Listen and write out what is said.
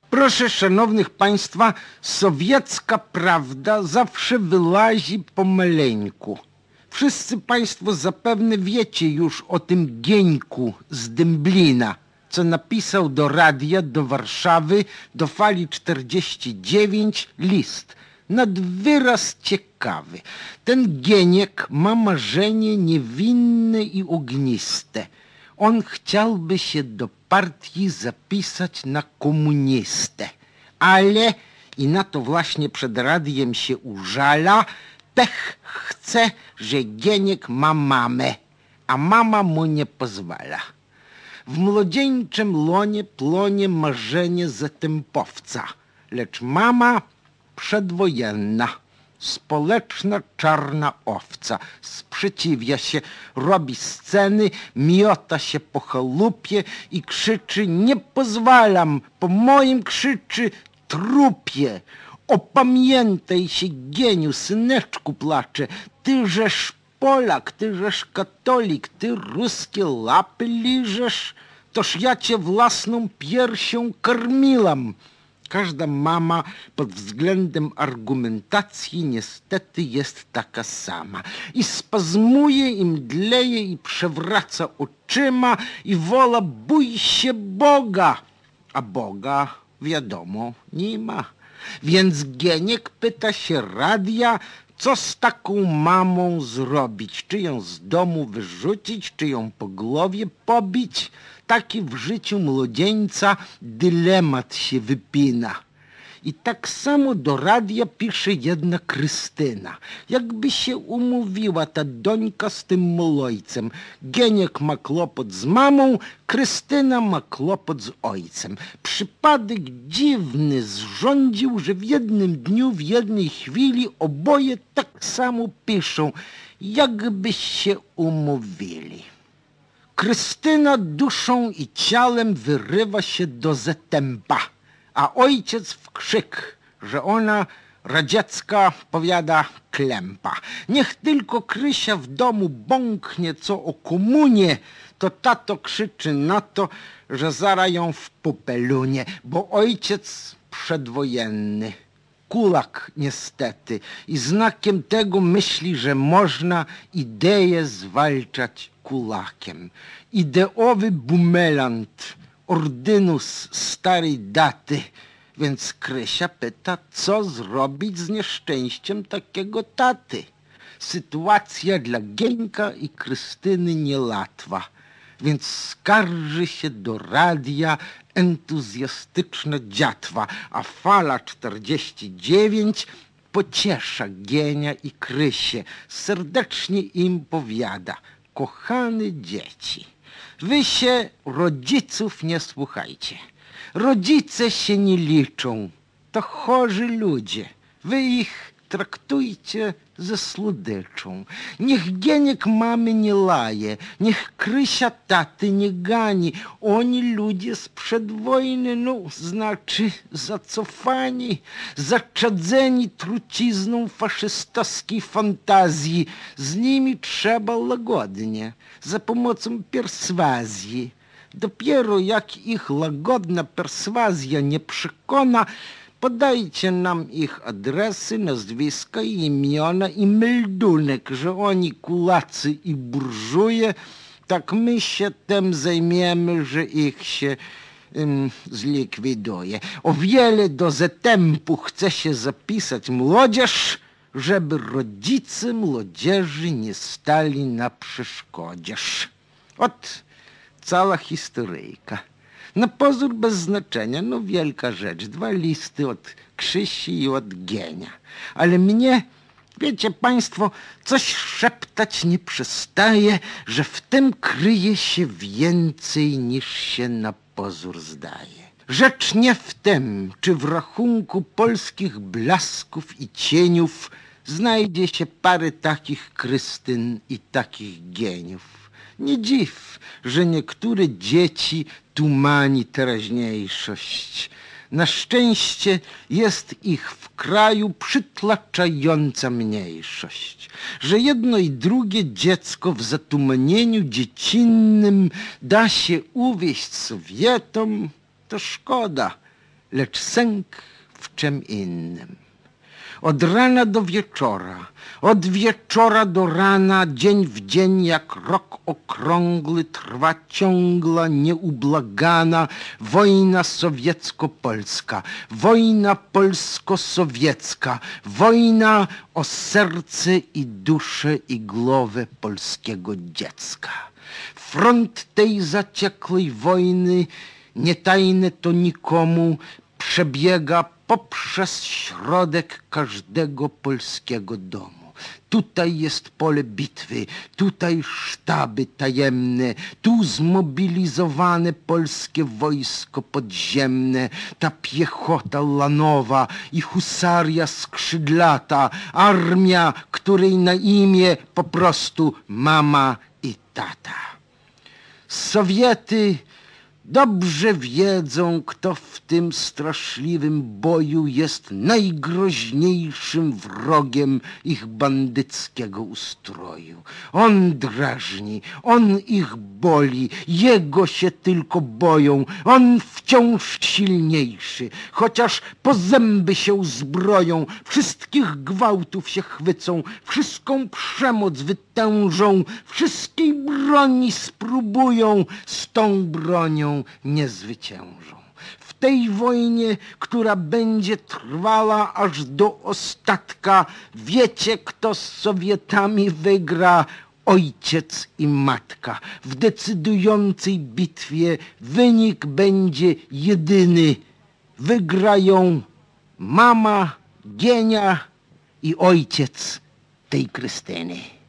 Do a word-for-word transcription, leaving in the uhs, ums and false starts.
Proszę szanownych państwa, sowiecka prawda zawsze wylazi pomaleńku. Wszyscy państwo zapewne wiecie już o tym Gieńku z Dęblina, co napisał do radia, do Warszawy, do Fali czterdzieści dziewięć list. Nad wyraz ciekawy. Ten Gieniek ma marzenie niewinne i ogniste. On chciałby się do partii zapisać na komunistę. Ale, i na to właśnie przed radiem się użala, pech chce, że Gieniek ma mamę, a mama mu nie pozwala. W młodzieńczym lonie płonie marzenie zatępowca, lecz mama przedwojenna, społeczna czarna owca, sprzeciwia się, robi sceny, miota się po chałupie i krzyczy: nie pozwalam, po moim krzyczy trupie. Opamiętaj się, Gieniu, syneczku, placze, tyżeż Polak, tyżeż katolik, ty ruskie lapy liżesz, toż ja cię własną piersią karmiłam. Każda mama pod względem argumentacji niestety jest taka sama. I spazmuje, i mdleje, i przewraca oczyma, i wola: bój się Boga. A Boga, wiadomo, nie ma. Więc Gieniek pyta się radia, co z taką mamą zrobić? Czy ją z domu wyrzucić, czy ją po głowie pobić? Taki w życiu młodzieńca dylemat się wypina. I tak samo do radia pisze jedna Krystyna. Jakby się umówiła ta dońka z tym molojcem. Gieniek ma kłopot z mamą, Krystyna ma kłopot z ojcem. Przypadek dziwny zrządził, że w jednym dniu, w jednej chwili oboje tak samo piszą, jakby się umówili. Krystyna duszą i ciałem wyrywa się do zatępa, a ojciec w krzyk, że ona radziecka, powiada, klępa. Niech tylko Krysia w domu bąknie co o komunie, to tato krzyczy na to, że zara ją w popelunie, bo ojciec przedwojenny, kulak niestety, i znakiem tego myśli, że można ideę zwalczać kulakiem. Ideowy bumelant, ordynus starej daty. Więc Krysia pyta, co zrobić z nieszczęściem takiego taty. Sytuacja dla Gieńka i Krystyny niełatwa, więc skarży się do radia entuzjastyczna dziatwa, a Fala czterdzieści dziewięć pociesza Gienia i Krysię, serdecznie im powiada: kochane dzieci, wy się rodziców nie słuchajcie. Rodzice się nie liczą, to chorzy ludzie. Wy ich traktujcie ze słodyczą. Niech Gieniek mamy nie laje, niech Krysia taty nie gani. Oni ludzie sprzed wojny, no znaczy zacofani, zaczadzeni trucizną faszystowskiej fantazji. Z nimi trzeba łagodnie, za pomocą perswazji. Dopiero jak ich łagodna perswazja nie przekona, podajcie nam ich adresy, nazwiska i imiona i meldunek, że oni kulacy i burżuje, tak my się tym zajmiemy, że ich się um, zlikwiduje. O wiele do zatępu chce się zapisać młodzież, żeby rodzice młodzieży nie stali na przeszkodzież. Ot cała historyjka. Na pozór bez znaczenia, no wielka rzecz. Dwa listy od Krzysi i od Gienia. Ale mnie, wiecie państwo, coś szeptać nie przestaje, że w tym kryje się więcej niż się na pozór zdaje. Rzecz nie w tym, czy w rachunku polskich blasków i cieniów znajdzie się parę takich Krystyn i takich Gieniów. Nie dziw, że niektóre dzieci tumani teraźniejszość. Na szczęście jest ich w kraju przytłaczająca mniejszość. Że jedno i drugie dziecko w zatumanieniu dziecinnym da się uwieść Sowietom, to szkoda. lecz sęk w czem innym. Od rana do wieczora, od wieczora do rana, dzień w dzień jak rok okrągły trwa ciągła, nieubłagana wojna sowiecko-polska, wojna polsko-sowiecka, wojna o serce i duszę i głowę polskiego dziecka. Front tej zaciekłej wojny, nietajne to nikomu, przebiega poprzez środek każdego polskiego domu. Tutaj jest pole bitwy, tutaj sztaby tajemne, tu zmobilizowane polskie wojsko podziemne, ta piechota lanowa i husaria skrzydlata, armia, której na imię po prostu mama i tata. Sowiety dobrze wiedzą, kto w tym straszliwym boju jest najgroźniejszym wrogiem ich bandyckiego ustroju. On drażni, on ich boli, jego się tylko boją, on wciąż silniejszy, chociaż po zęby się uzbroją, wszystkich gwałtów się chwycą, wszystką przemoc wytężą, wszystkiej broni spróbują, z tą bronią nie zwyciężą. W tej wojnie, która będzie trwała aż do ostatka, wiecie, kto z Sowietami wygra? Ojciec i matka. W decydującej bitwie wynik będzie jedyny. Wygrają mama, Gienia i ojciec tej Krystyny.